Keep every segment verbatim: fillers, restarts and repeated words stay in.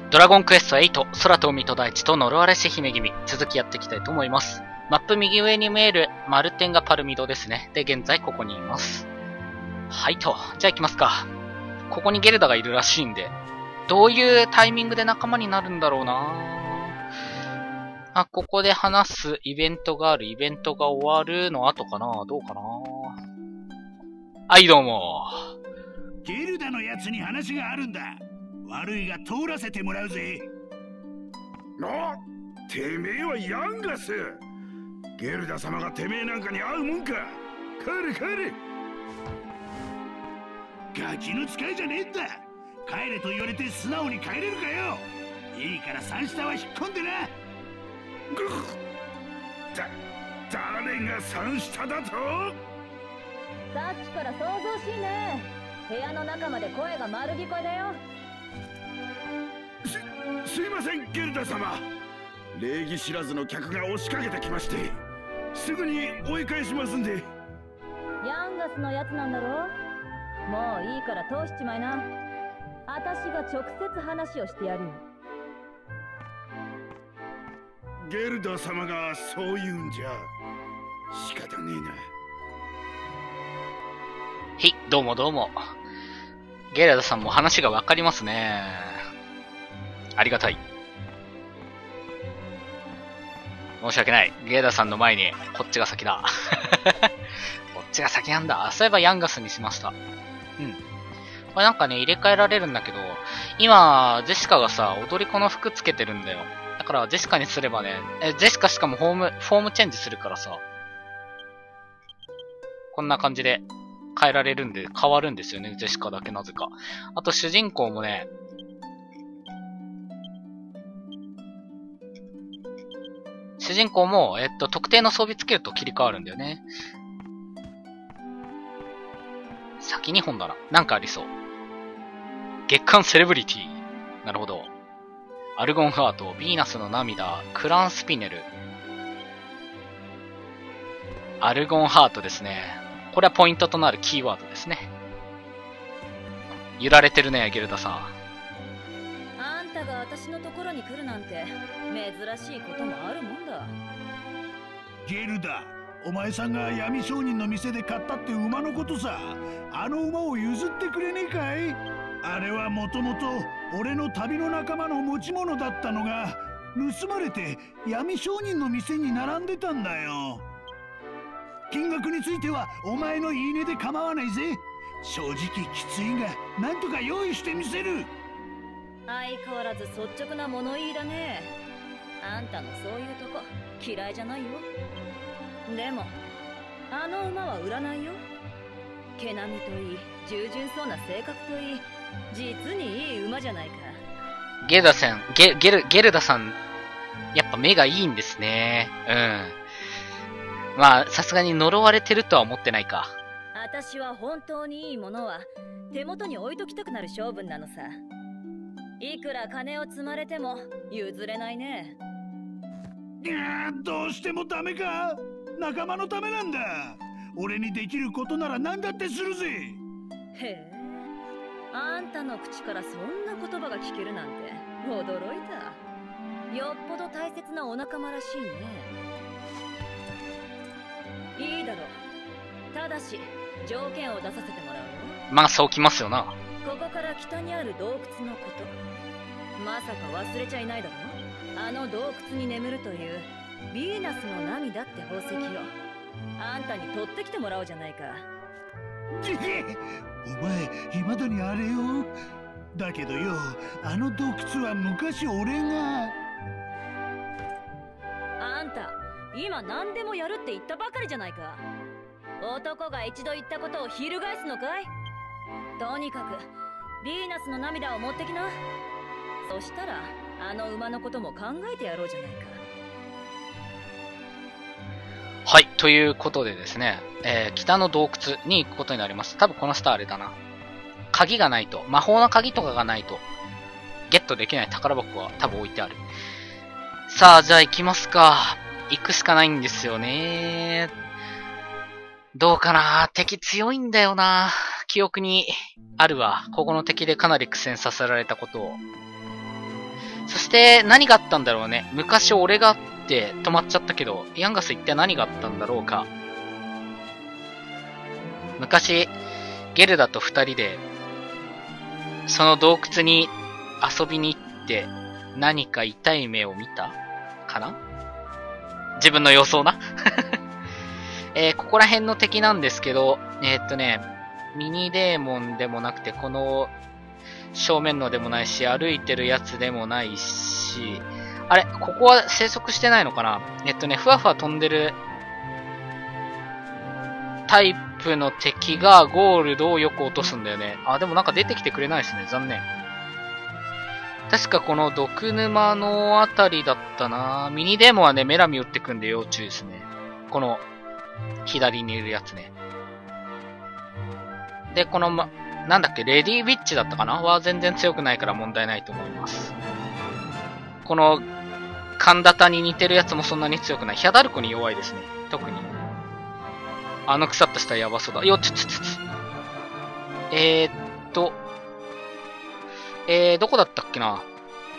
ドラゴンクエストエイト、空と海と大地と呪われし姫君、続きやっていきたいと思います。マップ右上に見える丸点がパルミドですね。で、現在ここにいます。はいと。じゃあ行きますか。ここにゲルダがいるらしいんで、どういうタイミングで仲間になるんだろうな。あ、ここで話すイベントがある。イベントが終わるの後かな。どうかな。はい、どうも。 ゲルダのやつに話があるんだ。悪いが通らせてもらうぜ。 あ、てめえはヤンガス。ゲルダ様がてめえなんかに会うもんか。帰れ帰れ。 ガキの使いじゃねえんだ。帰れと言われて素直に帰れるかよ。いいから三下は引っ込んでな。 ぐっだ、誰が三下だと。 さっきから想像しいね。部屋の中まで声が丸聞こえだよ。 す、すいませんゲルダ様。礼儀知らずの客が押しかけてきまして、すぐに追い返しますんで。 ヤンガスのやつなんだろ。もういいから通しちまいな。私が直接話をしてやるよ。 ゲルダ様がそう言うんじゃ仕方ねえな。 はい、どうもどうも。ゲルダさんも話がわかりますね。ありがたい。申し訳ない。ゲルダさんの前にこっちが先だ。こっちが先なんだ。そういえばヤンガスにしました。うん。これなんかね、入れ替えられるんだけど、今、ジェシカがさ、踊り子の服つけてるんだよ。だから、ジェシカにすればね、え、ジェシカしかもフォーム、フォームチェンジするからさ、こんな感じで変えられるんで、変わるんですよね、ジェシカだけなぜか。あと、主人公もね、主人公も、えっと、特定の装備つけると切り替わるんだよね。先に本だな。なんかありそう。月刊セレブリティ。なるほど。アルゴンハート、ヴィーナスの涙、クランスピネル。アルゴンハートですね。これはポイントとなるキーワードですね。揺られてるね、ゲルダさん。 あんたが私のところに来るなんて珍しいこともあるもんだ。 ゲルダ、お前さんが闇商人の店で買ったって馬のことさ。あの馬を譲ってくれねえかい。あれはもともと俺の旅の仲間の持ち物だったのが盗まれて闇商人の店に並んでたんだよ。金額についてはお前の言い値で構わないぜ。正直きついがなんとか用意してみせる。 相変わらず率直な物言いだね。あんたのそういうとこ嫌いじゃないよ。でもあの馬は売らないよ。毛並みといい、従順そうな性格といい、実にいい馬じゃないか。 ゲルダさん、ゲ、ゲル、ゲルダさん、やっぱ目がいいんですね。うん。まあ、さすがに呪われてるとは思ってないか。 私は本当にいいものは手元に置いときたくなる性分なのさ。いくら金を積まれても譲れないね。 いや、どうしてもダメか。仲間のためなんだ。俺にできることなら何だってするぜ。 へえ、あんたの口からそんな言葉が聞けるなんて驚いた。よっぽど大切なお仲間らしいね。いいだろう。ただし条件を出させてもらうよ。 まあそうきますよな。 ここから北にある洞窟のこと、まさか忘れちゃいないだろう。あの洞窟に眠るというヴィーナスの涙って宝石をあんたに取ってきてもらおうじゃないか。 お前未だにあれよ。だけどよ、あの洞窟は昔俺が。 あんた今何でもやるって言ったばかりじゃないか。男が一度言ったことを翻すのかい。とにかくヴィーナスの涙を持ってきな。そしたらあの馬のことも考えてやろうじゃないか。 はい、ということでですね、えー、北の洞窟に行くことになります。多分この下あれだな。鍵がないと、魔法の鍵とかがないと、ゲットできない宝箱は多分置いてある。さあ、じゃあ行きますか。行くしかないんですよね。どうかな、敵強いんだよな。記憶にあるわ。ここの敵でかなり苦戦させられたことを。 そして何があったんだろうね。昔俺があって止まっちゃったけど、ヤンガス一体何があったんだろうか。昔、ゲルダと二人で、その洞窟に遊びに行って何か痛い目を見たかな？自分の予想な。えー、ここら辺の敵なんですけど、えー、っとね、ミニデーモンでもなくて、この正面のでもないし、歩いてるやつでもないし、あれ、ここは生息してないのかな？えっとね、ふわふわ飛んでるタイプの敵がゴールドをよく落とすんだよね。あ、でもなんか出てきてくれないですね。残念。確かこの毒沼のあたりだったな。ミニデーモンはね、メラミ打ってくんで要注意ですね。この、左にいるやつね。で、この、ま、なんだっけ、レディーウィッチだったかなは全然強くないから問題ないと思います。この、カンダタに似てるやつもそんなに強くない。ヒャダルコに弱いですね。特に。あの腐った下やばそうだ。よっ、ちょちょちょちょ。えーっと、えー、どこだったっけな。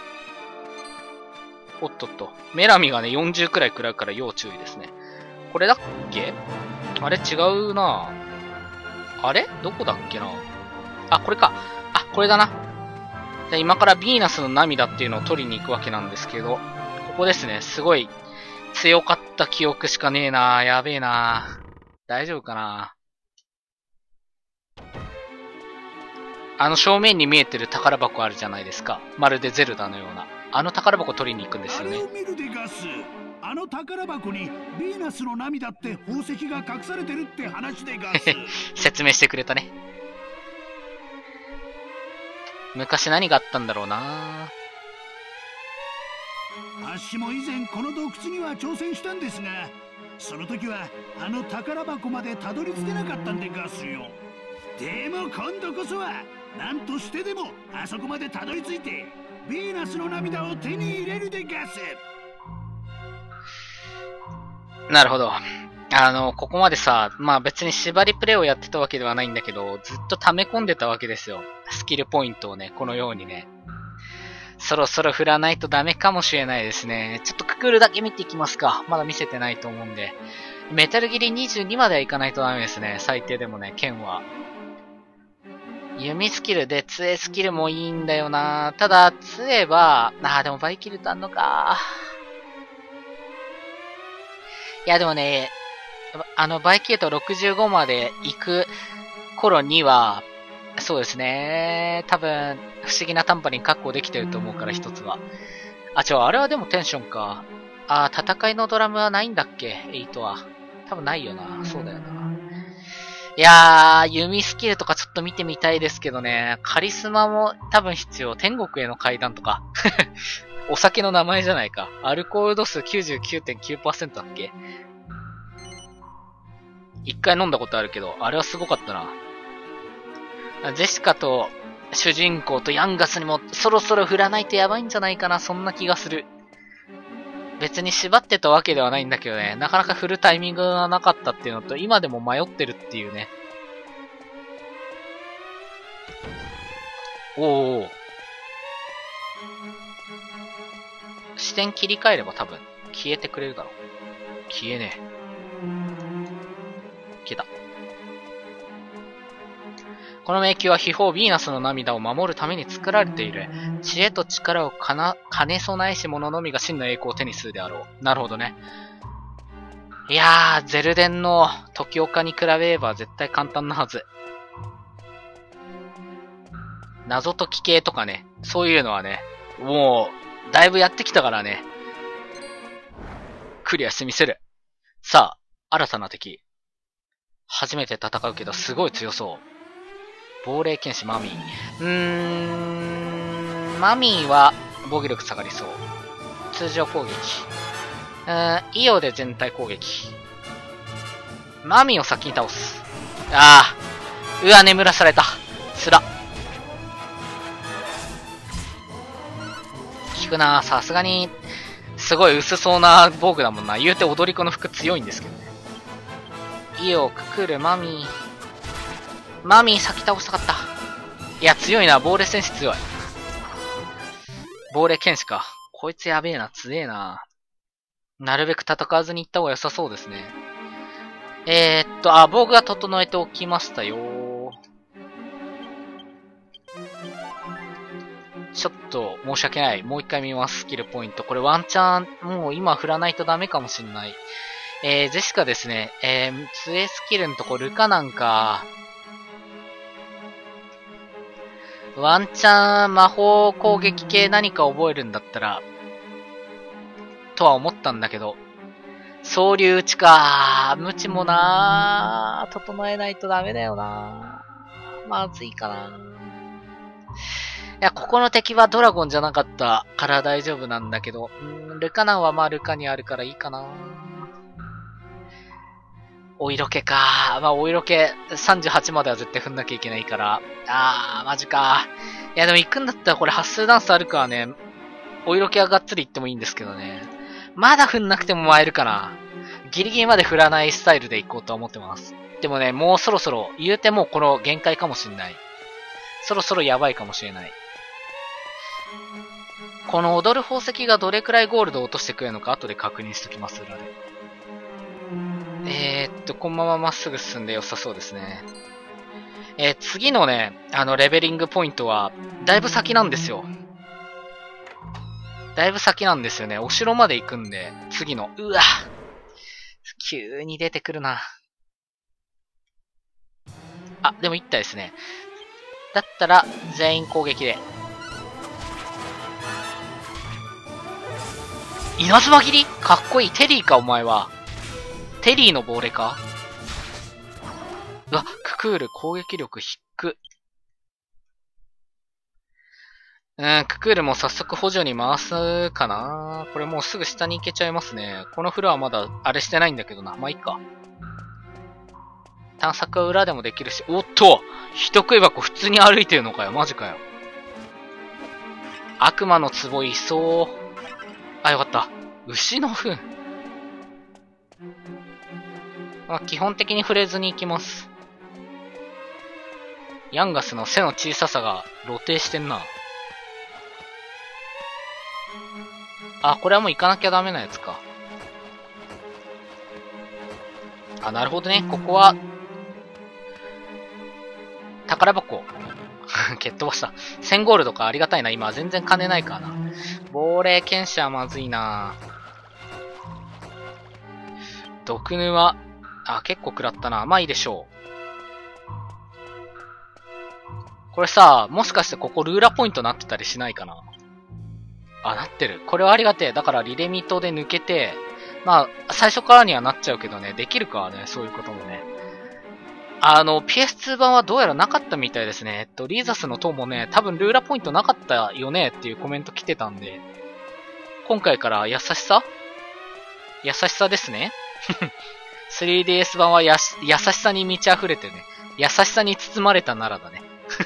おっとっと。メラミがね、よんじゅうくらい食らうから要注意ですね。これだっけ？あれ違うな。あれどこだっけな。あ、これか。あ、これだな。じゃあ今からヴィーナスの涙っていうのを取りに行くわけなんですけど、ここですね。すごい強かった記憶しかねえな。やべえな。大丈夫かな。あの正面に見えてる宝箱あるじゃないですか。まるでゼルダのような。あの宝箱取りに行くんですよね。 あれを見るでガス。あの宝箱にヴィーナスの涙って宝石が隠されてるって話でガス。 説明してくれたね。昔何があったんだろうな。 あっしも以前この洞窟には挑戦したんですが、その時はあの宝箱までたどり着けなかったんでガスよ。でも今度こそは何としてでもあそこまでたどり着いてヴィーナスの涙を手に入れるでガス。 なるほど。あの、ここまでさ、まあ別に縛りプレイをやってたわけではないんだけど、ずっと溜め込んでたわけですよ。スキルポイントをね、このようにね。そろそろ振らないとダメかもしれないですね。ちょっとククルだけ見ていきますか。まだ見せてないと思うんで。メタルギリにじゅうにまではいかないとダメですね。最低でもね、剣は。弓スキルで杖スキルもいいんだよな。ただ、杖は、あーでもバイキルトあんのか。いやでもね、あのバイキルトろくじゅうごまで行く頃には、そうですね。多分、不思議なタンパリン確保できてると思うから一つは。あ、違う、あれはでもテンションか。あ、戦いのドラムはないんだっけ？エイトは。多分ないよな。そうだよな。いやー、弓スキルとかちょっと見てみたいですけどね。カリスマも多分必要。天国への階段とか。お酒の名前じゃないか。アルコール度数 きゅうじゅうきゅうてんきゅうパーセント だっけ？一回飲んだことあるけど、あれはすごかったな。ジェシカと主人公とヤンガスにもそろそろ振らないとやばいんじゃないかな。そんな気がする。別に縛ってたわけではないんだけどね。なかなか振るタイミングがなかったっていうのと、今でも迷ってるっていうね。おー。視点切り替えれば多分消えてくれるだろう。消えねえ。消えた。この迷宮は秘宝ヴィーナスの涙を守るために作られている。知恵と力をかな兼ね備えし者のみが真の栄光を手にするであろう。なるほどね。いやー、ゼルデンの時岡に比べれば絶対簡単なはず。謎解き系とかね、そういうのはね、もう、だいぶやってきたからね。クリアしてみせる。さあ、新たな敵。初めて戦うけどすごい強そう。亡霊剣士マミー。うーん、マミーは防御力下がりそう。通常攻撃。うーん、イオで全体攻撃。マミーを先に倒す。ああ、うわ、眠らされた。つら。効くな。さすがに、すごい薄そうな防具だもんな。言うて踊り子の服強いんですけどね。イオ、ククル、マミー。マミー先倒したかった。いや、強いな。ボーレス戦士強い。 亡霊剣士か。こいつやべえな、強えな。なるべく戦わずに行った方が良さそうですね。えー、っと、あ、防具が整えておきましたよ。ちょっと申し訳ない。もう一回見ます。スキルポイント。これワンチャン、もう今振らないとダメかもしんない。えー、ジェシカですね。えー、杖スキルのとこルカなんか、ワンチャン魔法攻撃系何か覚えるんだったら、とは思ったんだけど、総流打ちか。無知もなー、整えないとダメだよなー。まずいかな。いや、ここの敵はドラゴンじゃなかったから大丈夫なんだけど、んルカナンはまあルカにあるからいいかな。お色気か。まあお色気さんじゅうはちまでは絶対踏んなきゃいけないから。あー、マジか。いやでも行くんだったらこれ発数ダンスあるからね、お色気はがっつり行ってもいいんですけどね。まだ踏んなくても舞えるかな。ギリギリまで振らないスタイルで行こうとは思ってます。でもね、もうそろそろ、言うてもこの限界かもしんない。そろそろやばいかもしれない。この踊る宝石がどれくらいゴールドを落としてくれるのか後で確認しときます、裏で。えー、っと、このまままっすぐ進んで良さそうですね。えー、次のね、あの、レベリングポイントは、だいぶ先なんですよ。だいぶ先なんですよね。お城まで行くんで、次の、うわ急に出てくるな。あ、でも行ったですね。だったら、全員攻撃で。稲妻切りかっこいい。テリーか、お前は。テリーの亡霊か。うわ、ククール攻撃力低く。うん、ククールも早速補助に回すかな。これもうすぐ下に行けちゃいますね。このフロアまだあれしてないんだけどな。まあ、いいか。探索は裏でもできるし。おっと人食い箱普通に歩いてるのかよ。マジかよ。悪魔の壺いそう。あ、よかった。牛の糞。まあ、基本的に触れずに行きます。ヤンガスの背の小ささが露呈してんな。あ、これはもう行かなきゃダメなやつか。あ、なるほどね。ここは、宝箱。蹴っ飛ばした。せんゴールドかありがたいな。今全然金ないからな。亡霊剣士はまずいな。毒沼。あ、結構食らったな。まあいいでしょう。これさ、もしかしてここルーラポイントなってたりしないかな。あ、なってる。これはありがてえ。だからリレミトで抜けて、まあ、最初からにはなっちゃうけどね、できるかね、そういうこともね。あの、ピーエスツー 版はどうやらなかったみたいですね。えっと、リーザスの塔もね、多分ルーラポイントなかったよねっていうコメント来てたんで、今回から優しさ優しさですね。スリーディーエス 版はやし優しさに満ち溢れてね、優しさに包まれたならだね。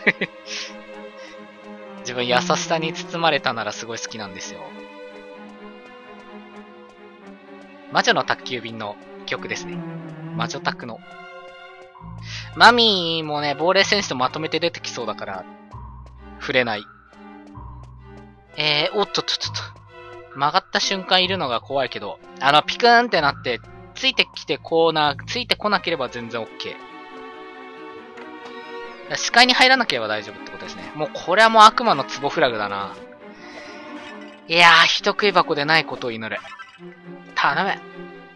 自分優しさに包まれたならすごい好きなんですよ。魔女の宅急便の曲ですね。魔女宅の。マミーもね、亡霊戦士とまとめて出てきそうだから、触れない。えー、おっとっとっとっと。曲がった瞬間いるのが怖いけど、あの、ピクーンってなって、ついてきてこうな、ついてこなければ全然 OK。視界に入らなければ大丈夫ってことですね。もうこれはもう悪魔の壺フラグだな。いやー、人食い箱でないことを祈る。頼め。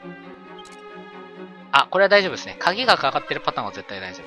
あ、これは大丈夫ですね。鍵がかかってるパターンは絶対大丈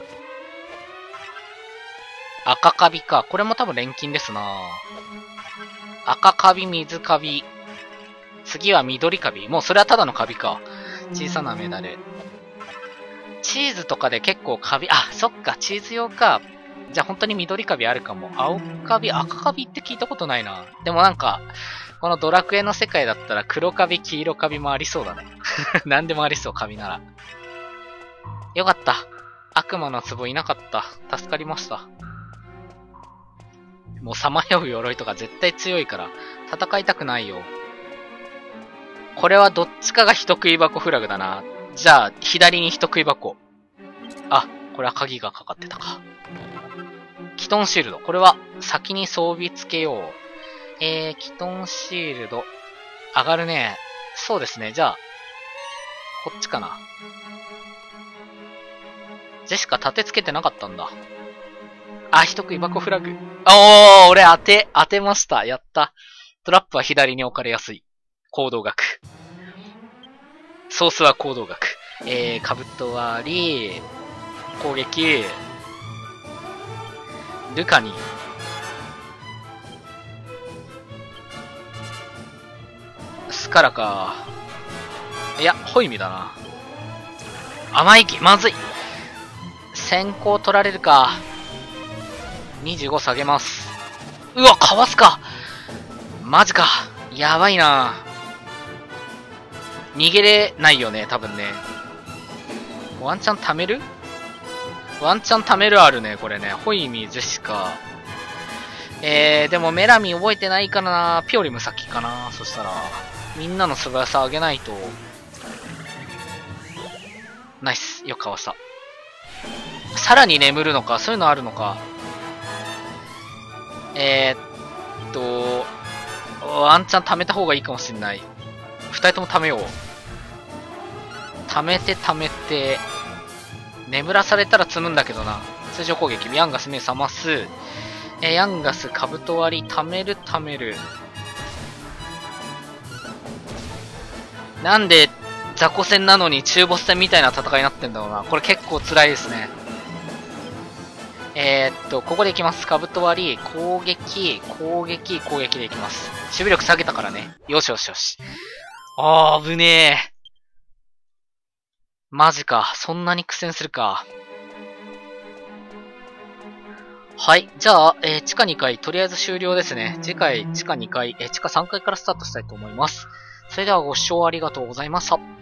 夫。赤カビか。これも多分錬金ですな。赤カビ、水カビ。次は緑カビ。もうそれはただのカビか。小さなメダル。チーズとかで結構カビ、あ、そっか、チーズ用か。じゃあ本当に緑カビあるかも。青カビ、赤カビって聞いたことないな。でもなんか、このドラクエの世界だったら黒カビ、黄色カビもありそうだね。何でもありそう、カビなら。よかった。悪魔の壺いなかった。助かりました。もうさまよう鎧とか絶対強いから、戦いたくないよ。これはどっちかが人食い箱フラグだな。じゃあ、左に人食い箱。あ、これは鍵がかかってたか。キトンシールド。これは先に装備付けよう。 えー、キトンシールド。上がるね。そうですね。じゃあ、こっちかな。ジェシカ立てつけてなかったんだ。あ、人食い箱フラグ。おー、俺当て、当てました。やった。トラップは左に置かれやすい。行動学。ソースは行動学。えー、カブト割り、攻撃、ルカに、スカラか。いや、ホイミだな。甘いき、まずい。先行取られるか。にじゅうご下げます。うわ、かわすか。マジか。やばいな。逃げれないよね、多分ね。ワンチャン貯める？ワンチャン貯めるあるね、これね。ホイミ、ジェシカ。えー、でもメラミ覚えてないからな。ピオリム先かな。そしたら、みんなの素早さ上げないと。ナイス。よくかわした。さらに眠るのか、そういうのあるのか。えー、っと、ワンチャン貯めた方がいいかもしんない。二人とも貯めよう。貯めて貯めて、眠らされたら積むんだけどな。通常攻撃、ヤンガス目覚ます。えー、ヤンガス、カブト割り、貯める貯める。なんで、雑魚戦なのに中ボス戦みたいな戦いになってんだろうな。これ結構辛いですね。えー、っと、ここでいきます。カブト割り、攻撃、攻撃、攻撃でいきます。守備力下げたからね。よしよしよし。あー、危ねえ。マジか。そんなに苦戦するか。はい。じゃあ、えー、地下にかい、とりあえず終了ですね。次回、地下にかい、えー、地下さんかいからスタートしたいと思います。それではご視聴ありがとうございました。